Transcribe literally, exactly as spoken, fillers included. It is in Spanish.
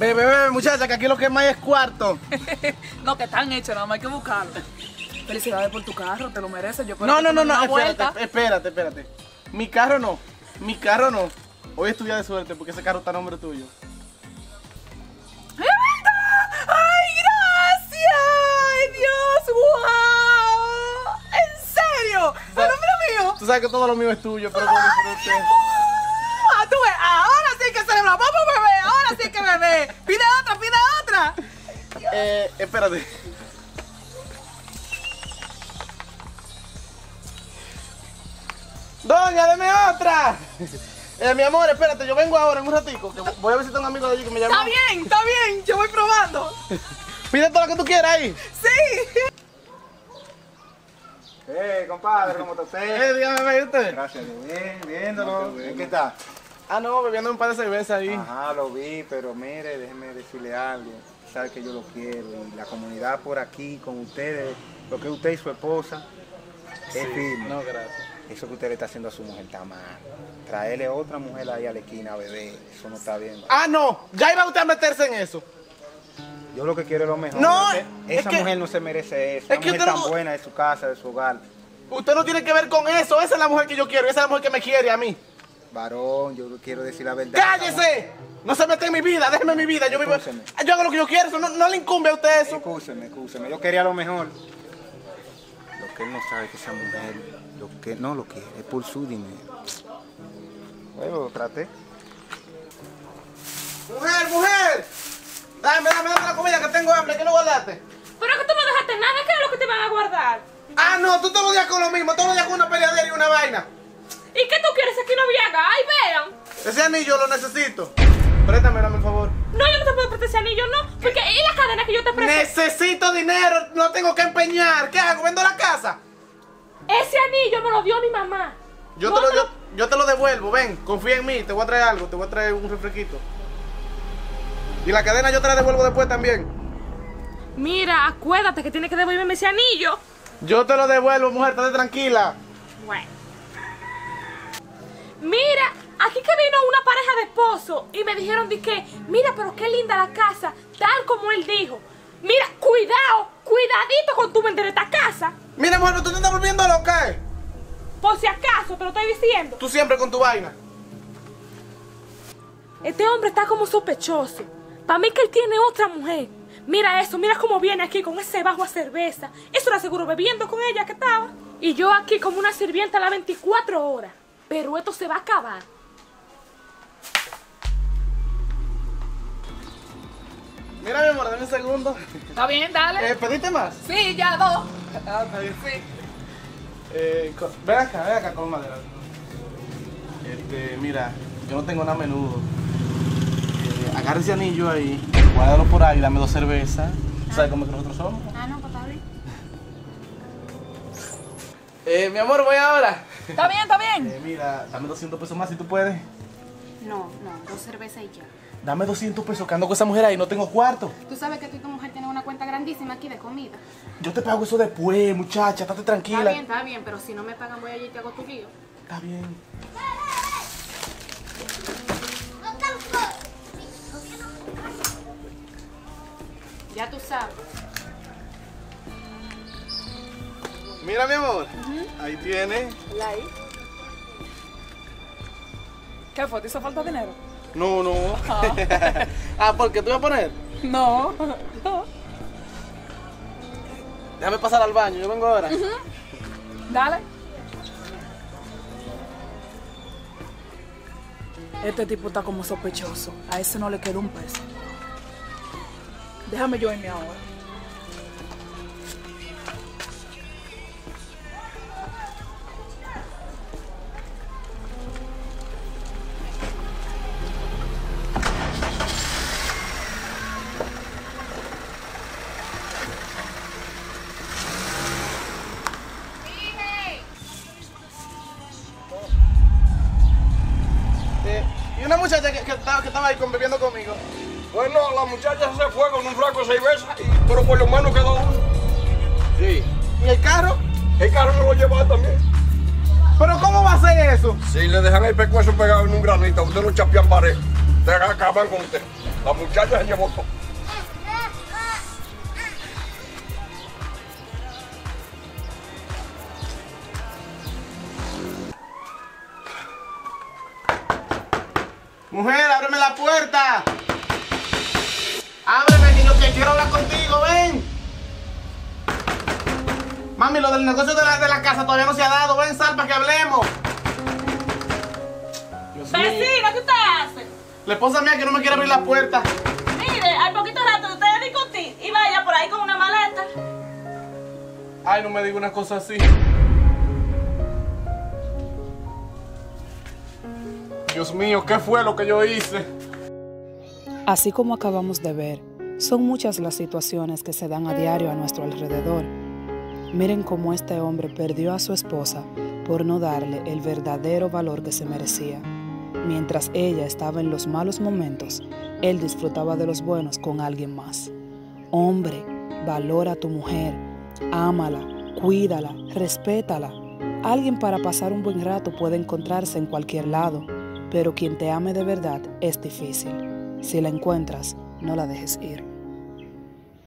Bebe, bebe, muchacha, que aquí lo que más es cuarto. No, que están hechos, nada más hay que buscarlo. Felicidades por tu carro, te lo mereces. Yo No, no, no, no, vuelta. espérate, espérate, espérate. Mi carro no, mi carro no. Hoy es tu día de suerte porque ese carro está a nombre tuyo. ¡Es verdad! ¡Ay, gracias! ¡Ay, Dios! ¡Wow! ¿En serio? ¿A nombre mío? Tú sabes que todo lo mío es tuyo, pero con disfrute. Ah, tú ves, ahora sí que celebramos, vamos bebé, ahora sí que bebé. Pide otra, pide otra. Eh, espérate. Doña, deme otra. Eh, mi amor, espérate, yo vengo ahora en un ratico. Que voy a visitar a un amigo de allí que me llama. Está bien, está bien, yo voy probando. Pide todo lo que tú quieras ahí. Sí. Eh, compadre, ¿cómo está usted? Eh, dígame, ¿ve usted? Gracias, bien, viéndolo. ¿En qué está? Ah, no, bebiendo un par de cervezas ahí. Ajá, lo vi, pero mire, déjeme decirle algo. Sabe que yo lo quiero y la comunidad por aquí con ustedes, lo que usted y su esposa, es Sí, firme. no, gracias. Eso que usted le está haciendo a su mujer está mal. Traerle otra mujer ahí a la esquina, bebé, eso no está bien. Ah, no, ya iba usted a meterse en eso. Yo lo que quiero es lo mejor. No, Esa es que- mujer no se merece eso. es Una que mujer usted tan no- buena de su casa, de su hogar. Usted no tiene que ver con eso. Esa es la mujer que yo quiero. Esa es la mujer que me quiere a mí. Varón, yo quiero decir la verdad. ¡Cállese! No se mete en mi vida. Déjeme mi vida. Yo vivo. Escúcheme. Yo hago lo que yo quiero. Eso no, no le incumbe a usted eso. Escúcheme, escúcheme. Yo quería lo mejor. Lo que él no sabe es que esa mujer, lo que no lo quiere, es por su dinero. Bueno, lo traté. Mujer, mujer. Dame, dame, dame la comida que tengo hambre. ¿Qué no guardaste? Pero que tú no dejaste nada, ¿qué es lo que te van a guardar? Ah, no. Tú todos los días con lo mismo. Todos los días con una peleadera y una vaina. ¿Y qué tú quieres aquí no viaga? ¡Ay, vean! Ese anillo lo necesito. Préstame, dame, por favor. No, yo no te puedo prestar ese anillo, no. Porque ¿y la cadena que yo te presto? Necesito dinero. No tengo que empeñar. ¿Qué hago? ¿Vendo la casa? Ese anillo me lo dio mi mamá. Yo No te, lo, te yo, yo te lo devuelvo, ven, confía en mí, te voy a traer algo, te voy a traer un refresquito. Y la cadena yo te la devuelvo después también. Mira, acuérdate que tienes que devolverme ese anillo. Yo te lo devuelvo, mujer, estate tranquila. Bueno. Mira, aquí que vino una pareja de esposos y me dijeron de que, mira, pero qué linda la casa, tal como él dijo. Mira, cuidado, cuidadito con tu vender esta casa. Mira, mujer, pero tú te estás volviendo loca, ¿eh? Por si acaso, te lo estoy diciendo. Tú siempre con tu vaina. Este hombre está como sospechoso. Para mí que él tiene otra mujer. Mira eso, mira cómo viene aquí con ese bajo a cerveza. Eso lo aseguro bebiendo con ella que estaba. Y yo aquí como una sirvienta a las veinticuatro horas. Pero esto se va a acabar. Mira, mi amor, dame un segundo. Está bien, dale. Eh, ¿Pediste más? Sí, ya dos. Ah, está bien. Sí. Eh, co- ven acá, ven acá con madera. Este, mira, yo no tengo nada menudo. Eh, agarra ese anillo ahí, guárdalo por ahí, dame dos cervezas. ¿Tú sabes cómo que nosotros somos? Ah, no, pues está bien. Eh, mi amor, voy ahora. Está bien, está bien. Eh, mira, dame doscientos pesos más si tú puedes. No, no, dos cervezas y ya. Dame doscientos pesos que ando con esa mujer ahí, no tengo cuarto. Tú sabes que tú y tu mujer tienen una cuenta grandísima aquí de comida. Yo te pago eso después, muchacha, estate tranquila. Está bien, está bien, pero si no me pagan voy allí y te hago tu lío. Está bien. Ya tú sabes. Mira, mi amor, ahí tiene. Ahí. ¿Qué fue? ¿Te hizo falta dinero? No, no. Ah, ¿por qué tú vas a poner? No. No. Déjame pasar al baño, yo vengo ahora. Dale. Este tipo está como sospechoso. A ese no le quedó un peso. Déjame yo irme ahora. Eh, y una muchacha que, que estaba, que estaba ahí conviviendo conmigo. Bueno, la muchacha se fue con un flaco de cerveza, y- pero por lo menos quedó uno. Sí. ¿Y el carro? El carro me lo lleva también. ¿Pero cómo va a ser eso? Si le dejan el pescuezo pegado en un granito, usted lo chapea en pared. Te acaban con usted. La muchacha se llevó todo. Mujer, ábreme la puerta. Ábreme, que yo que quiero hablar contigo, ven. Mami, lo del negocio de la, de la casa todavía no se ha dado. Ven, sal, para que hablemos. Dios mío. Vecina, ¿qué usted hace? La esposa mía que no me quiere abrir la puerta. Mire, al poquito rato de usted discutir y vaya por ahí con una maleta. Ay, no me diga una cosa así. Dios mío, ¿qué fue lo que yo hice? Así como acabamos de ver, son muchas las situaciones que se dan a diario a nuestro alrededor. Miren cómo este hombre perdió a su esposa por no darle el verdadero valor que se merecía. Mientras ella estaba en los malos momentos, él disfrutaba de los buenos con alguien más. Hombre, valora a tu mujer, ámala, cuídala, respétala. Alguien para pasar un buen rato puede encontrarse en cualquier lado, pero quien te ame de verdad es difícil. Si la encuentras, no la dejes ir.